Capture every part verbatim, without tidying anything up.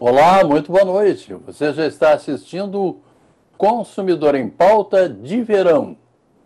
Olá, muito boa noite. Você já está assistindo Consumidor em Pauta de Verão.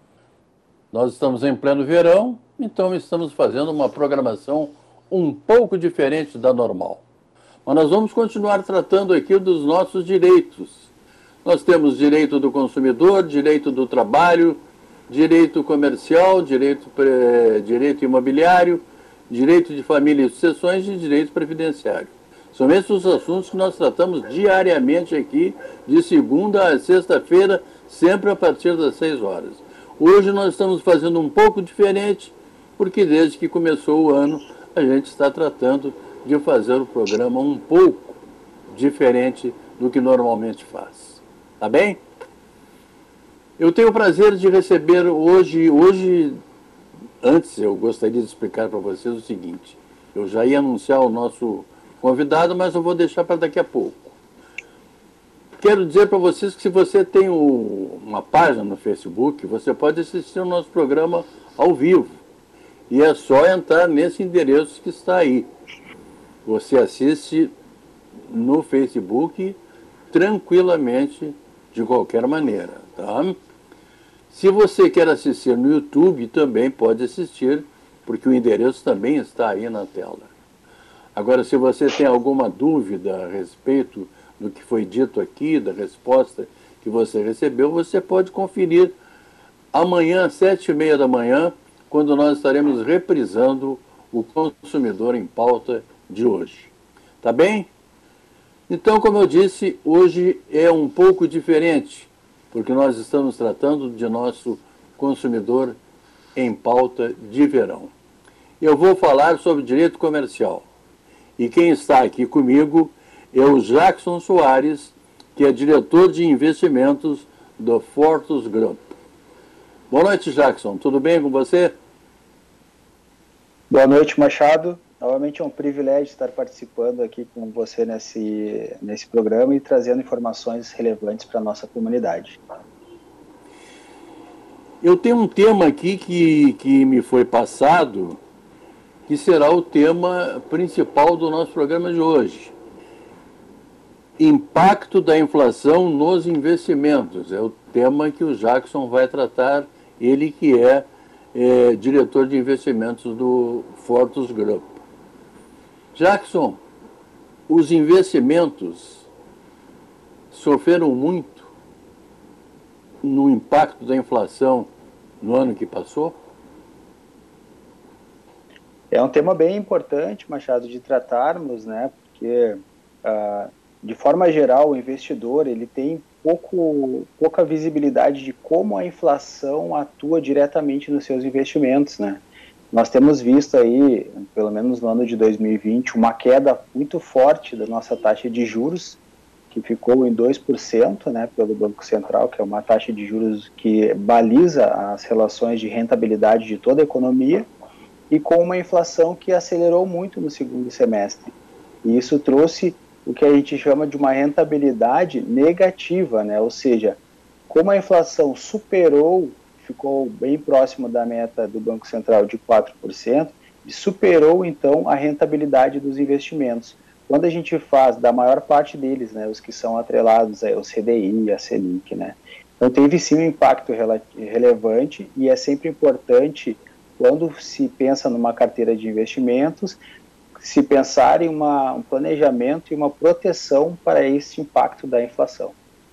Nós estamos em pleno verão, então estamos fazendo uma programação um pouco diferente da normal. Mas nós vamos continuar tratando aqui dos nossos direitos. Nós temos direito do consumidor, direito do trabalho, direito comercial, direito, direito imobiliário, direito de família e sucessões e direito previdenciário. São esses os assuntos que nós tratamos diariamente aqui, de segunda a sexta-feira, sempre a partir das seis horas. Hoje nós estamos fazendo um pouco diferente, porque desde que começou o ano, a gente está tratando de fazer o programa um pouco diferente do que normalmente faz. Tá bem? Eu tenho o prazer de receber hoje, hoje, antes eu gostaria de explicar para vocês o seguinte, eu já ia anunciar o nosso convidado, mas eu vou deixar para daqui a pouco. Quero dizer para vocês que se você tem o, uma página no Facebook, você pode assistir o nosso programa ao vivo. E é só entrar nesse endereço que está aí. Você assiste no Facebook tranquilamente, de qualquer maneira, tá? Se você quer assistir no YouTube, também pode assistir, porque o endereço também está aí na tela. Agora, se você tem alguma dúvida a respeito do que foi dito aqui, da resposta que você recebeu, você pode conferir amanhã, às sete e meia da manhã, quando nós estaremos reprisando o Consumidor em Pauta de hoje. Tá bem? Então, como eu disse, hoje é um pouco diferente, porque nós estamos tratando de nosso Consumidor em Pauta de verão. Eu vou falar sobre direito comercial. E quem está aqui comigo é o Jackson Soares, que é diretor de investimentos do Fortus Group. Boa noite, Jackson. Tudo bem com você? Boa noite, Machado. Novamente é um privilégio estar participando aqui com você nesse, nesse programa e trazendo informações relevantes para a nossa comunidade. Eu tenho um tema aqui que, que me foi passado, que será o tema principal do nosso programa de hoje. Impacto da inflação nos investimentos. É o tema que o Jackson vai tratar, ele que é, é diretor de investimentos do Fortus Group. Jackson, os investimentos sofreram muito no impacto da inflação no ano que passou? É um tema bem importante, Machado, de tratarmos, né? Porque, ah, de forma geral, o investidor ele tem pouco, pouca visibilidade de como a inflação atua diretamente nos seus investimentos, né? Nós temos visto aí, pelo menos no ano de dois mil e vinte, uma queda muito forte da nossa taxa de juros, que ficou em dois por cento, né, pelo Banco Central, que é uma taxa de juros que baliza as relações de rentabilidade de toda a economia, e com uma inflação que acelerou muito no segundo semestre. E isso trouxe o que a gente chama de uma rentabilidade negativa, né? Ou seja, como a inflação superou, ficou bem próximo da meta do Banco Central de quatro por cento, e superou então a rentabilidade dos investimentos. Quando a gente faz, da maior parte deles, né, os que são atrelados ao C D I, a Selic, né? Então teve sim um impacto rele- relevante e é sempre importante, quando se pensa numa carteira de investimentos, se pensar em uma, um planejamento e uma proteção para esse impacto da inflação.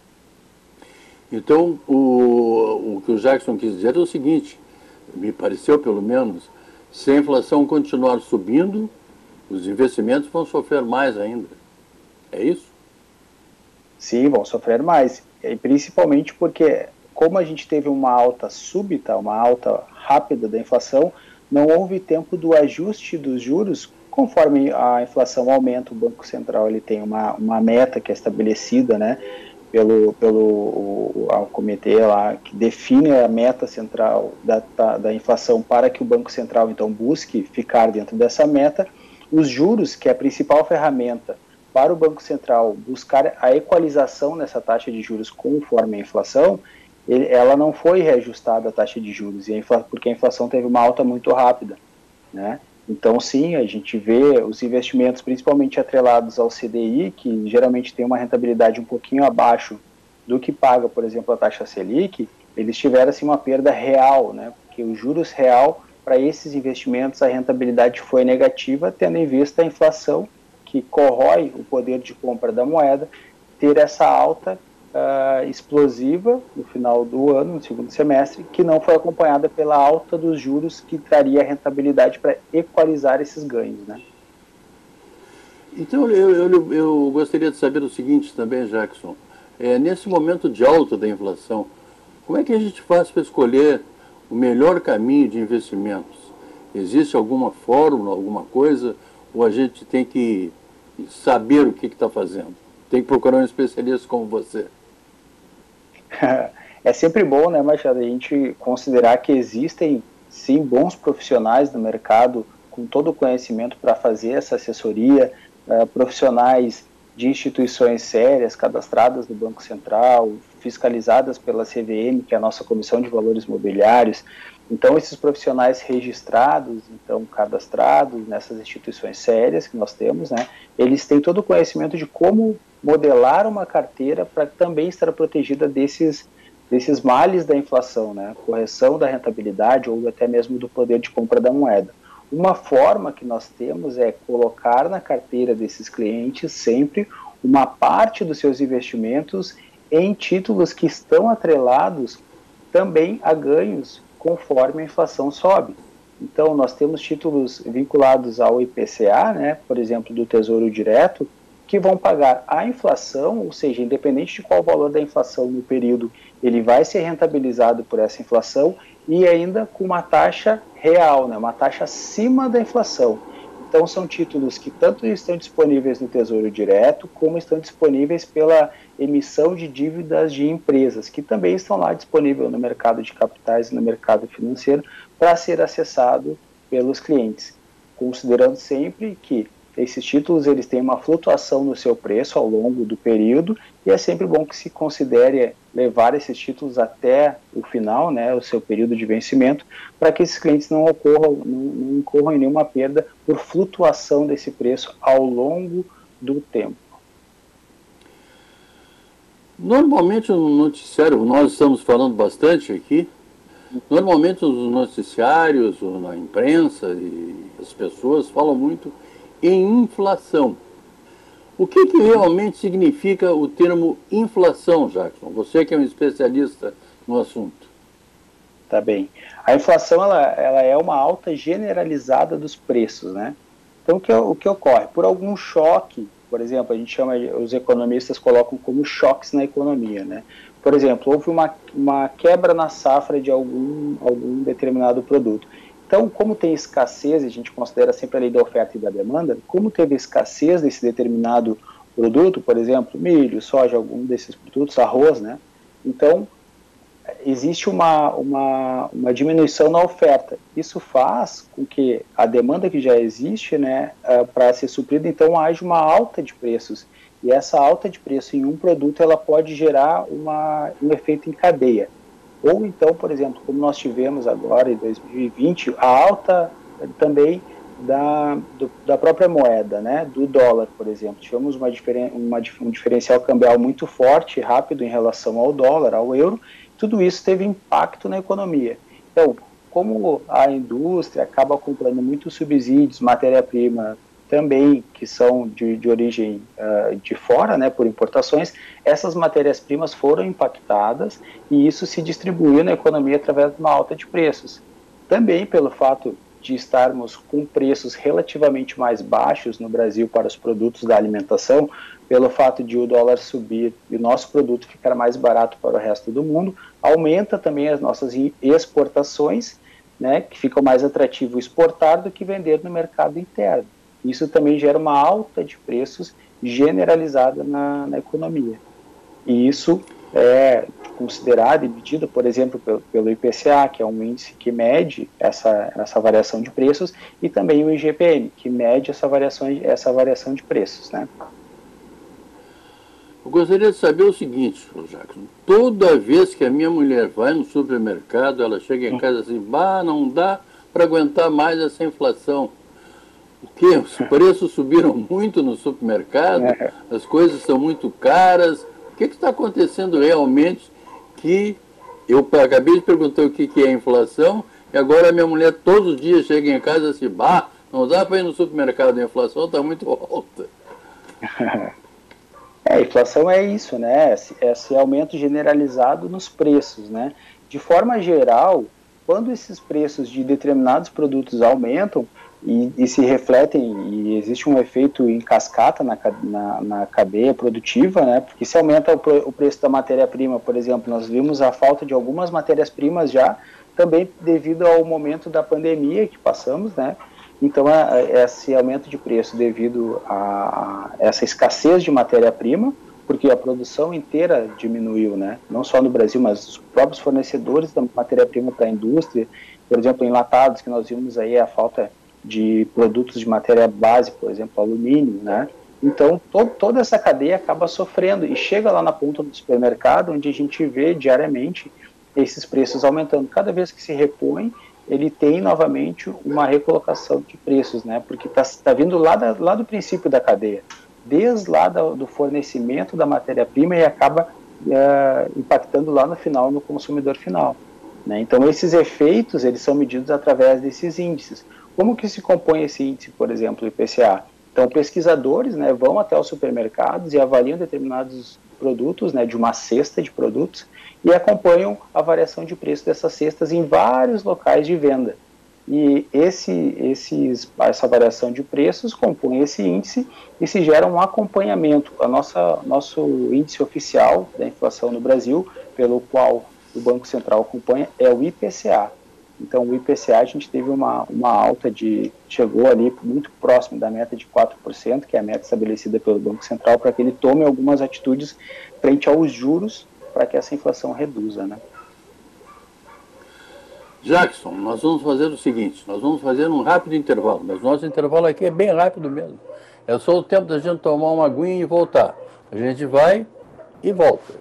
Então, o, o que o Jackson quis dizer é o seguinte, me pareceu pelo menos, se a inflação continuar subindo, os investimentos vão sofrer mais ainda. É isso? Sim, vão sofrer mais. E principalmente porque, como a gente teve uma alta súbita, uma alta rápida da inflação, não houve tempo do ajuste dos juros. Conforme a inflação aumenta, o Banco Central ele tem uma, uma meta que é estabelecida, né, pelo, pelo o, o comitê lá, que define a meta central da, da, da inflação para que o Banco Central, então, busque ficar dentro dessa meta. Os juros, que é a principal ferramenta para o Banco Central buscar a equalização nessa taxa de juros conforme a inflação, ele, ela não foi reajustada a taxa de juros, e a infla, porque a inflação teve uma alta muito rápida, né? Então, sim, a gente vê os investimentos principalmente atrelados ao C D I, que geralmente tem uma rentabilidade um pouquinho abaixo do que paga, por exemplo, a taxa Selic, eles tiveram assim, uma perda real, né? Porque os juros real para esses investimentos, a rentabilidade foi negativa, tendo em vista a inflação, que corrói o poder de compra da moeda, ter essa alta uh, explosiva no final do ano, no segundo semestre, que não foi acompanhada pela alta dos juros, que traria rentabilidade para equalizar esses ganhos, né? Então, eu, eu, eu gostaria de saber o seguinte também, Jackson. É, nesse momento de alta da inflação, como é que a gente faz para escolher o melhor caminho de investimentos? Existe alguma fórmula, alguma coisa, ou a gente tem que saber o que está fazendo? Tem que procurar um especialista como você. É sempre bom, né, Machado, a gente considerar que existem, sim, bons profissionais no mercado com todo o conhecimento para fazer essa assessoria, uh, profissionais de instituições sérias, cadastradas no Banco Central, fiscalizadas pela C V M, que é a nossa Comissão de Valores Mobiliários. Então, esses profissionais registrados, então cadastrados nessas instituições sérias que nós temos, né, eles têm todo o conhecimento de como modelar uma carteira para também estar protegida desses, desses males da inflação, né, correção da rentabilidade ou até mesmo do poder de compra da moeda. Uma forma que nós temos é colocar na carteira desses clientes sempre uma parte dos seus investimentos em títulos que estão atrelados também a ganhos conforme a inflação sobe. Então, nós temos títulos vinculados ao I P C A, né, por exemplo, do Tesouro Direto, que vão pagar a inflação, ou seja, independente de qual o valor da inflação no período, ele vai ser rentabilizado por essa inflação e ainda com uma taxa real, né, uma taxa acima da inflação. Então, são títulos que tanto estão disponíveis no Tesouro Direto, como estão disponíveis pela emissão de dívidas de empresas, que também estão lá disponíveis no mercado de capitais e no mercado financeiro, para ser acessado pelos clientes, considerando sempre que esses títulos eles têm uma flutuação no seu preço ao longo do período, e é sempre bom que se considere levar esses títulos até o final, né, o seu período de vencimento, para que esses clientes não ocorram, não, não incorram em nenhuma perda por flutuação desse preço ao longo do tempo. Normalmente no noticiário, nós estamos falando bastante aqui, normalmente os noticiários, ou na imprensa, e as pessoas falam muito em inflação. O que, que realmente significa o termo inflação, Jackson? Você que é um especialista no assunto. Tá bem. A inflação ela, ela é uma alta generalizada dos preços, né? Então, o que, o que ocorre? Por algum choque, por exemplo, a gente chama, os economistas colocam como choques na economia, né? Por exemplo, houve uma, uma quebra na safra de algum, algum determinado produto. Então, como tem escassez, a gente considera sempre a lei da oferta e da demanda, como teve escassez desse determinado produto, por exemplo, milho, soja, algum desses produtos, arroz, né? Então, existe uma, uma, uma diminuição na oferta. Isso faz com que a demanda que já existe, né, uh, para ser suprida, então haja uma alta de preços. E essa alta de preço em um produto, ela pode gerar uma, um efeito em cadeia. Ou então, por exemplo, como nós tivemos agora em dois mil e vinte, a alta também da, do, da própria moeda, né, do dólar, por exemplo. Tivemos uma diferen, uma, um diferencial cambial muito forte e rápido em relação ao dólar, ao euro. Tudo isso teve impacto na economia. Então, como a indústria acaba comprando muitos subsídios, matéria-prima também, que são de, de origem uh, de fora, né, por importações, essas matérias-primas foram impactadas e isso se distribuiu na economia através de uma alta de preços. Também pelo fato de estarmos com preços relativamente mais baixos no Brasil para os produtos da alimentação, pelo fato de o dólar subir e o nosso produto ficar mais barato para o resto do mundo, aumenta também as nossas exportações, né, que fica mais atrativo exportar do que vender no mercado interno. Isso também gera uma alta de preços generalizada na, na economia. E isso é considerado e medido, por exemplo, pelo, pelo I P C A, que é um índice que mede essa, essa variação de preços, e também o I G P M, que mede essa variação, essa variação de preços, né? Eu gostaria de saber o seguinte, Jackson. Toda vez que a minha mulher vai no supermercado, ela chega em casa assim, bah, não dá para aguentar mais essa inflação. O quê? Os preços subiram muito no supermercado, É. as coisas estão muito caras. O que que está acontecendo realmente que eu acabei de perguntar o que que é inflação e agora a minha mulher todos os dias chega em casa e diz, bah, não dá para ir no supermercado, a inflação está muito alta. É, a inflação é isso, né? Esse, esse aumento generalizado nos preços, né? De forma geral, quando esses preços de determinados produtos aumentam e, e se refletem, e existe um efeito em cascata na, na, na cadeia produtiva, né? Porque se aumenta o, o preço da matéria-prima, por exemplo, nós vimos a falta de algumas matérias-primas já, também devido ao momento da pandemia que passamos, né? Então, esse aumento de preço devido a essa escassez de matéria-prima, porque a produção inteira diminuiu, né? Não só no Brasil, mas os próprios fornecedores da matéria-prima para a indústria, por exemplo, enlatados, que nós vimos aí a falta de produtos de matéria base, por exemplo, alumínio, né? Então, todo, toda essa cadeia acaba sofrendo e chega lá na ponta do supermercado, onde a gente vê diariamente esses preços aumentando. Cada vez que se repõe, ele tem novamente uma recolocação de preços, né? Porque está tá vindo lá, da, lá do princípio da cadeia, desde lá do, do fornecimento da matéria-prima e acaba é, impactando lá no final, no consumidor final, né? Então, esses efeitos, eles são medidos através desses índices. Como que se compõe esse índice, por exemplo, o I P C A? Então, pesquisadores, né, vão até os supermercados e avaliam determinados produtos, né, de uma cesta de produtos, e acompanham a variação de preço dessas cestas em vários locais de venda. E esse, esses, essa variação de preços compõe esse índice e se gera um acompanhamento. A nossa, nosso índice oficial da inflação no Brasil, pelo qual o Banco Central acompanha, é o I P C A. Então, o I P C A, a gente teve uma, uma alta de, chegou ali muito próximo da meta de quatro por cento, que é a meta estabelecida pelo Banco Central, para que ele tome algumas atitudes frente aos juros, para que essa inflação reduza, né? Jackson, nós vamos fazer o seguinte, nós vamos fazer um rápido intervalo, mas nosso intervalo aqui é bem rápido mesmo. É só o tempo da gente tomar uma aguinha e voltar. A gente vai e volta.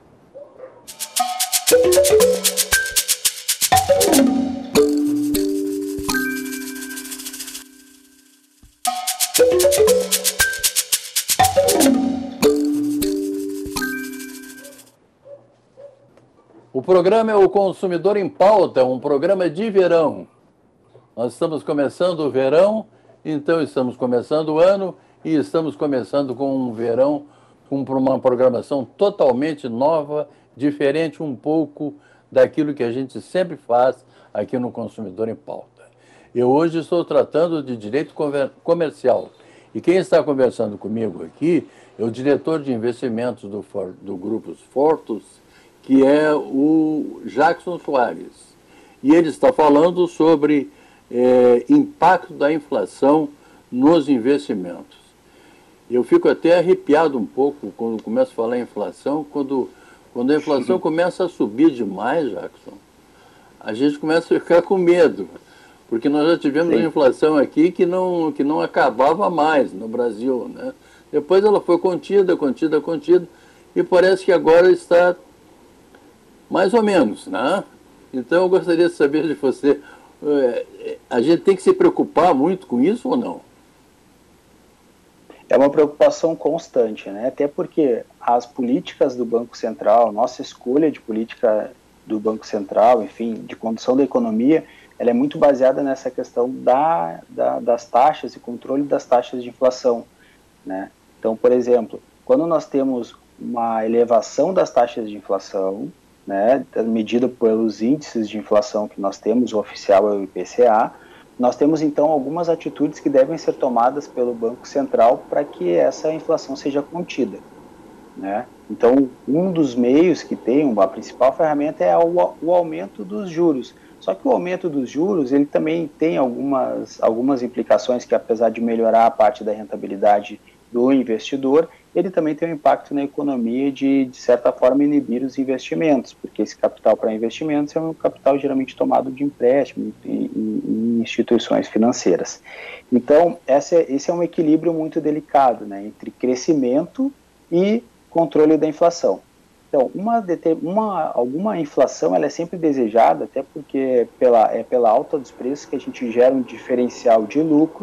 O programa é o Consumidor em Pauta, um programa de verão. Nós estamos começando o verão, então estamos começando o ano e estamos começando com um verão com uma programação totalmente nova, diferente um pouco daquilo que a gente sempre faz aqui no Consumidor em Pauta. Eu hoje estou tratando de direito comercial e quem está conversando comigo aqui é o diretor de investimentos do, do Grupo Fortus, que é o Jackson Soares. E ele está falando sobre é, impacto da inflação nos investimentos. Eu fico até arrepiado um pouco quando começo a falar em inflação, quando, quando a inflação começa a subir demais, Jackson, a gente começa a ficar com medo, porque nós já tivemos Sim. uma inflação aqui que não, que não acabava mais no Brasil, né? Depois ela foi contida, contida, contida, e parece que agora está mais ou menos, né? Então eu gostaria de saber de você, a gente tem que se preocupar muito com isso ou não? É uma preocupação constante, né? Até porque as políticas do Banco Central, nossa escolha de política do Banco Central, enfim, de condução da economia, ela é muito baseada nessa questão da, da, das taxas e controle das taxas de inflação, né? Então, por exemplo, quando nós temos uma elevação das taxas de inflação, né, medida pelos índices de inflação que nós temos, o oficial é o I P C A, nós temos então algumas atitudes que devem ser tomadas pelo Banco Central para que essa inflação seja contida, né? Então, um dos meios que tem, a principal ferramenta é o, o aumento dos juros. Só que o aumento dos juros, ele também tem algumas, algumas implicações que, apesar de melhorar a parte da rentabilidade do investidor, ele também tem um impacto na economia de, de certa forma, inibir os investimentos, porque esse capital para investimentos é um capital geralmente tomado de empréstimo em, em instituições financeiras. Então, essa é, esse é um equilíbrio muito delicado, né, entre crescimento e controle da inflação. Então, uma, uma, alguma inflação ela é sempre desejada, até porque pela, é pela alta dos preços que a gente gera um diferencial de lucro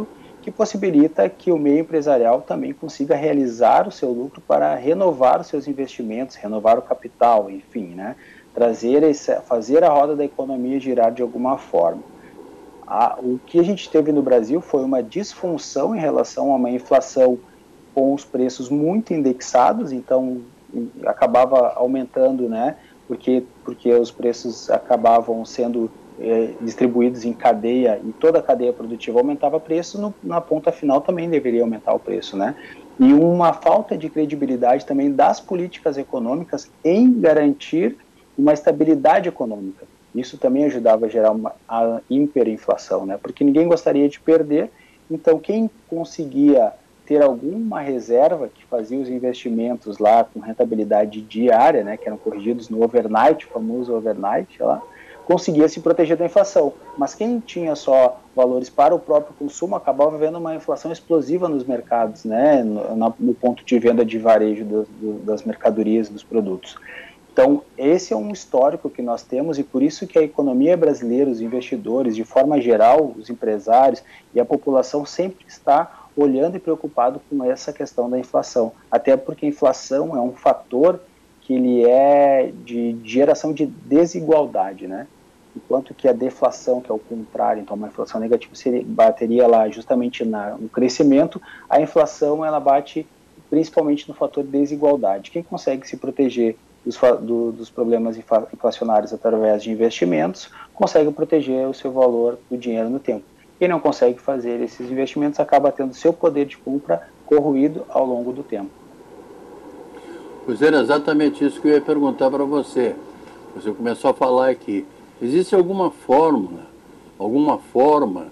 que possibilita que o meio empresarial também consiga realizar o seu lucro para renovar os seus investimentos, renovar o capital, enfim, né? Trazer esse, fazer a roda da economia girar de alguma forma. A, o que a gente teve no Brasil foi uma disfunção em relação a uma inflação com os preços muito indexados, então acabava aumentando, né? Porque, porque os preços acabavam sendo é, distribuídos em cadeia e toda a cadeia produtiva aumentava preço, no, na ponta final também deveria aumentar o preço, né? E uma falta de credibilidade também das políticas econômicas em garantir uma estabilidade econômica. Isso também ajudava a gerar uma a hiperinflação, né? Porque ninguém gostaria de perder, então quem conseguia ter alguma reserva que fazia os investimentos lá com rentabilidade diária, né, que eram corrigidos no overnight, o famoso overnight lá, conseguia se proteger da inflação. Mas quem tinha só valores para o próprio consumo acabava vendo uma inflação explosiva nos mercados, né, no, no ponto de venda de varejo do, do, das mercadorias, dos produtos. Então, esse é um histórico que nós temos e por isso que a economia brasileira, os investidores, de forma geral, os empresários e a população sempre está olhando e preocupado com essa questão da inflação. Até porque a inflação é um fator que ele é de geração de desigualdade, né? Enquanto que a deflação, que é o contrário, então uma inflação negativa seria, bateria lá justamente na, no crescimento, a inflação ela bate principalmente no fator desigualdade. Quem consegue se proteger dos, do, dos problemas inflacionários através de investimentos, consegue proteger o seu valor do dinheiro no tempo. Quem não consegue fazer esses investimentos acaba tendo seu poder de compra corroído ao longo do tempo. Pois era exatamente isso que eu ia perguntar para você. Você começou a falar aqui. Existe alguma fórmula, alguma forma,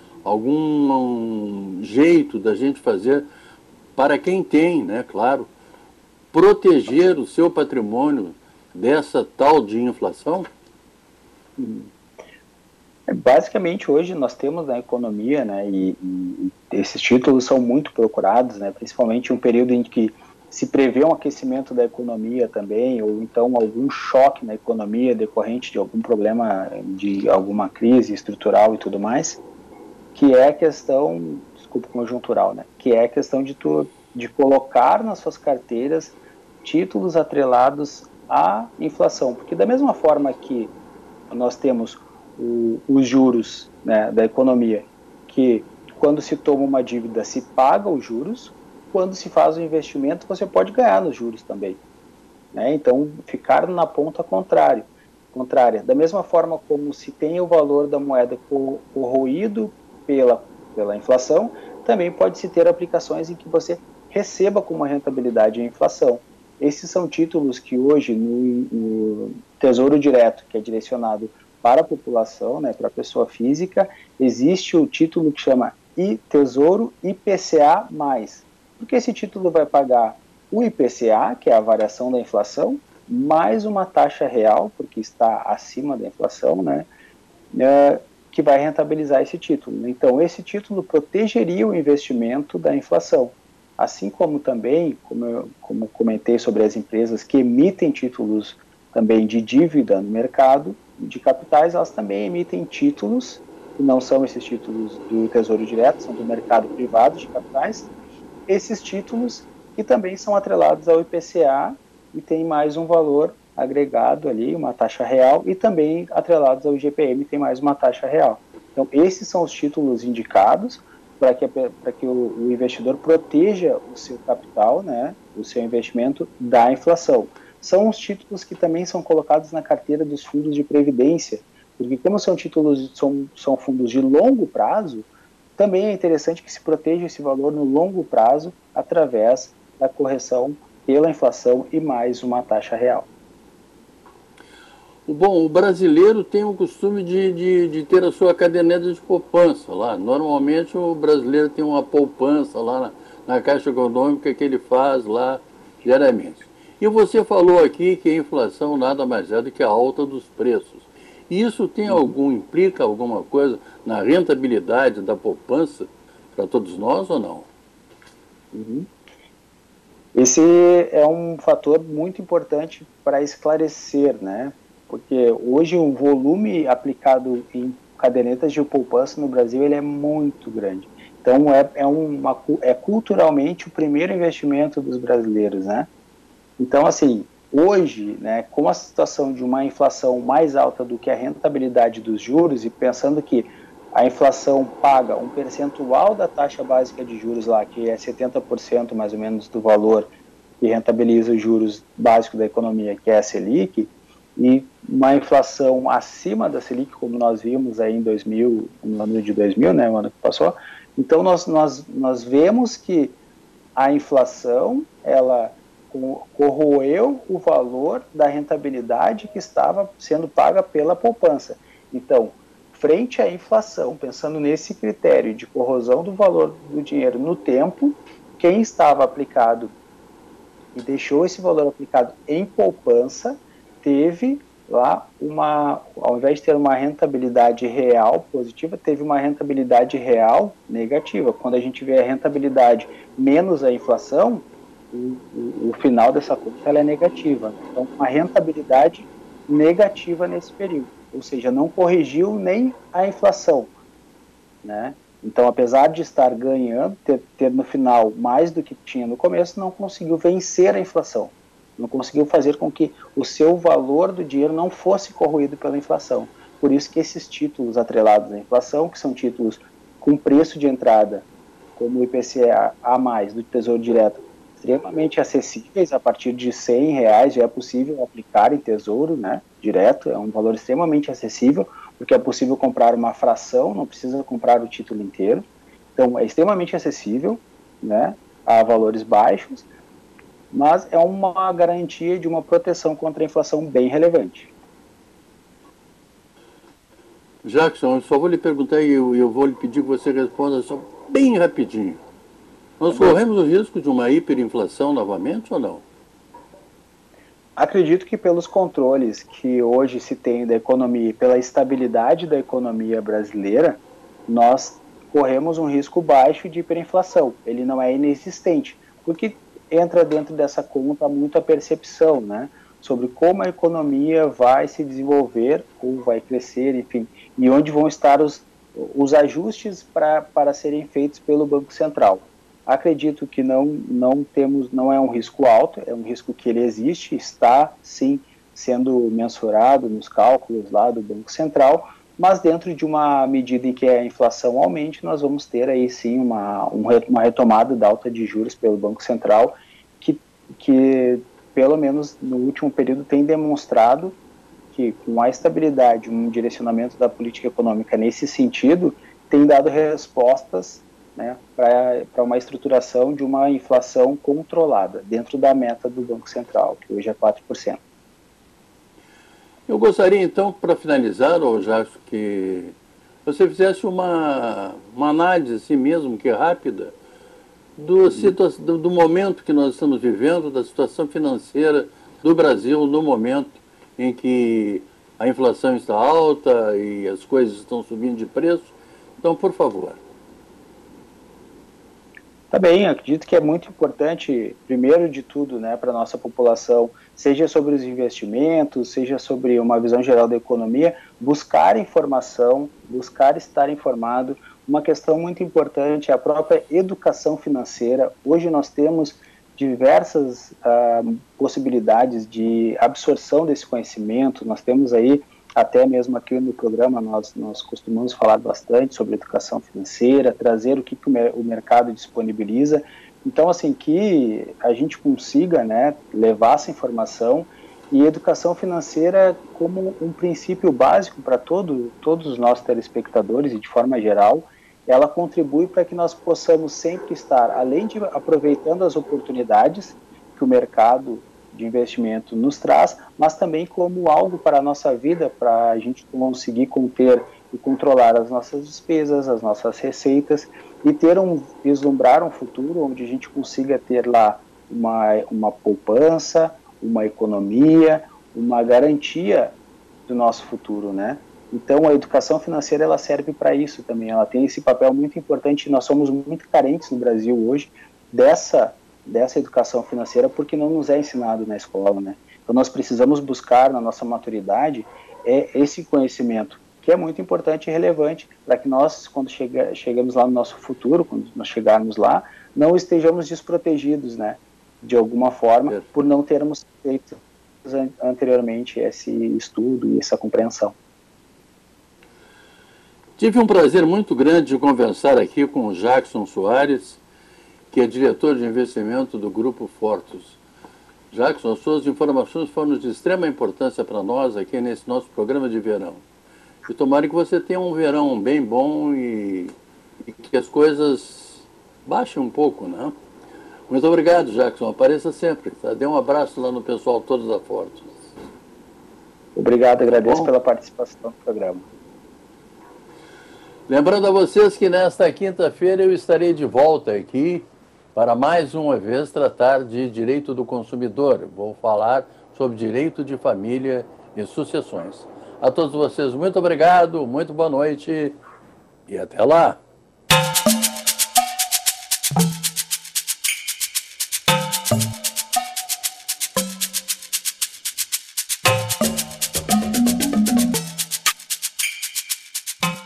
algum jeito da gente fazer para quem tem, né, claro, proteger o seu patrimônio dessa tal de inflação? Hum. Basicamente, hoje nós temos na economia, né, e, e esses títulos são muito procurados, né, principalmente em um período em que se prevê um aquecimento da economia também, ou então algum choque na economia decorrente de algum problema, de alguma crise estrutural e tudo mais, que é a questão, desculpa, conjuntural, né, que é a questão de, tu, de colocar nas suas carteiras títulos atrelados à inflação, porque da mesma forma que nós temos O, os juros, né, da economia, que quando se toma uma dívida se paga os juros, quando se faz o investimento você pode ganhar nos juros também, né? Então ficar na ponta contrária, contrária, da mesma forma como se tem o valor da moeda corroído pela, pela inflação, também pode se ter aplicações em que você receba como rentabilidade a inflação. Esses são títulos que hoje no, no Tesouro Direto, que é direcionado para a população, né, para a pessoa física, existe o título que chama I Tesouro I P C A mais, porque esse título vai pagar o I P C A, que é a variação da inflação, mais uma taxa real, porque está acima da inflação, né, é, que vai rentabilizar esse título. Então, esse título protegeria o investimento da inflação, assim como também, como eu como comentei sobre as empresas que emitem títulos também de dívida no mercado de capitais, elas também emitem títulos, que não são esses títulos do Tesouro Direto, são do mercado privado de capitais, esses títulos que também são atrelados ao I P C A e tem mais um valor agregado ali, uma taxa real, e também atrelados ao I G P M tem mais uma taxa real. Então, esses são os títulos indicados para que, para que o, o investidor proteja o seu capital, né, o seu investimento da inflação. São os títulos que também são colocados na carteira dos fundos de previdência, porque como são títulos, são, são fundos de longo prazo, também é interessante que se proteja esse valor no longo prazo através da correção pela inflação e mais uma taxa real. Bom, o brasileiro tem o costume de, de, de ter a sua caderneta de poupança lá. Normalmente o brasileiro tem uma poupança lá na, na Caixa Econômica que ele faz lá diariamente. E você falou aqui que a inflação nada mais é do que a alta dos preços. Isso tem algum, implica alguma coisa na rentabilidade da poupança para todos nós ou não? Uhum. Esse é um fator muito importante para esclarecer, né? Porque hoje o volume aplicado em cadernetas de poupança no Brasil ele é muito grande. Então, é, é, uma, é culturalmente o primeiro investimento dos brasileiros, né? Então, assim, hoje, né, com a situação de uma inflação mais alta do que a rentabilidade dos juros, e pensando que a inflação paga um percentual da taxa básica de juros lá, que é setenta por cento mais ou menos do valor que rentabiliza os juros básicos da economia, que é a Selic, e uma inflação acima da Selic, como nós vimos aí em dois mil, no ano de dois mil, né, o ano que passou. Então, nós, nós, nós vemos que a inflação, ela corroeu o valor da rentabilidade que estava sendo paga pela poupança. Então, frente à inflação, pensando nesse critério de corrosão do valor do dinheiro no tempo, quem estava aplicado e deixou esse valor aplicado em poupança, teve lá uma, ao invés de ter uma rentabilidade real positiva, teve uma rentabilidade real negativa. Quando a gente vê a rentabilidade menos a inflação, o, o, o final dessa conta ela é negativa. Então, uma rentabilidade negativa nesse período, ou seja, não corrigiu nem a inflação, né? Então, apesar de estar ganhando, ter, ter no final mais do que tinha no começo, não conseguiu vencer a inflação. Não conseguiu fazer com que o seu valor do dinheiro não fosse corroído pela inflação. Por isso que esses títulos atrelados à inflação, que são títulos com preço de entrada, como o I P C A a mais do Tesouro Direto, extremamente acessíveis, a partir de cem reais já é possível aplicar em Tesouro, né, direto, é um valor extremamente acessível, porque é possível comprar uma fração, não precisa comprar o título inteiro. Então, é extremamente acessível, né, a valores baixos, mas é uma garantia de uma proteção contra a inflação bem relevante. Jackson, eu só vou lhe perguntar e eu, eu vou lhe pedir que você responda só bem rapidinho. Nós corremos o risco de uma hiperinflação novamente ou não? Acredito que pelos controles que hoje se tem da economia e pela estabilidade da economia brasileira, nós corremos um risco baixo de hiperinflação. Ele não é inexistente, porque entra dentro dessa conta muito a percepção, né, sobre como a economia vai se desenvolver ou vai crescer, enfim, e onde vão estar os, os ajustes pra, para serem feitos pelo Banco Central. Acredito que não, não temos, não é um risco alto, é um risco que ele existe, está sim sendo mensurado nos cálculos lá do Banco Central, mas dentro de uma medida em que a inflação aumente, nós vamos ter aí sim uma, uma retomada da alta de juros pelo Banco Central, que, que pelo menos no último período tem demonstrado que com a estabilidade, um direcionamento da política econômica nesse sentido, tem dado respostas, né, para uma estruturação de uma inflação controlada, dentro da meta do Banco Central, que hoje é quatro por cento. Eu gostaria, então, para finalizar, ou já que você fizesse uma, uma análise, assim mesmo, que é rápida, do, situa- do, do momento que nós estamos vivendo, da situação financeira do Brasil no momento em que a inflação está alta e as coisas estão subindo de preço. Então, por favor. Tá bem, acredito que é muito importante, primeiro de tudo, né, para a nossa população, seja sobre os investimentos, seja sobre uma visão geral da economia, buscar informação, buscar estar informado. Uma questão muito importante é a própria educação financeira. Hoje nós temos diversas uh, possibilidades de absorção desse conhecimento, nós temos aí, até mesmo aqui no programa, nós, nós costumamos falar bastante sobre educação financeira, trazer o que, que o mercado disponibiliza. Então, assim, que a gente consiga, né, levar essa informação e educação financeira como um princípio básico para todo, todos os nossos telespectadores e de forma geral, ela contribui para que nós possamos sempre estar, além de aproveitando as oportunidades que o mercado de investimento nos traz, mas também como algo para a nossa vida, para a gente conseguir conter e controlar as nossas despesas, as nossas receitas e ter um, vislumbrar um futuro onde a gente consiga ter lá uma, uma poupança, uma economia, uma garantia do nosso futuro, né? Então, a educação financeira, ela serve para isso também, ela tem esse papel muito importante, nós somos muito carentes no Brasil hoje dessa dessa educação financeira, porque não nos é ensinado na escola, né? Então, nós precisamos buscar, na nossa maturidade, é esse conhecimento que é muito importante e relevante para que nós, quando chega, chegamos lá no nosso futuro, quando nós chegarmos lá, não estejamos desprotegidos, né, de alguma forma, por não termos feito anteriormente esse estudo e essa compreensão. Tive um prazer muito grande de conversar aqui com o Jackson Soares, que é diretor de investimento do Grupo Fortus. Jackson, as suas informações foram de extrema importância para nós aqui nesse nosso programa de verão. E tomara que você tenha um verão bem bom e, e que as coisas baixem um pouco, né? Muito obrigado, Jackson. Apareça sempre. Tá? Dê um abraço lá no pessoal todo da Fortus. Obrigado, agradeço Bom. pela participação no programa. Lembrando a vocês que nesta quinta-feira eu estarei de volta aqui para mais uma vez tratar de direito do consumidor. Vou falar sobre direito de família e sucessões. A todos vocês, muito obrigado, muito boa noite e até lá. Thank you.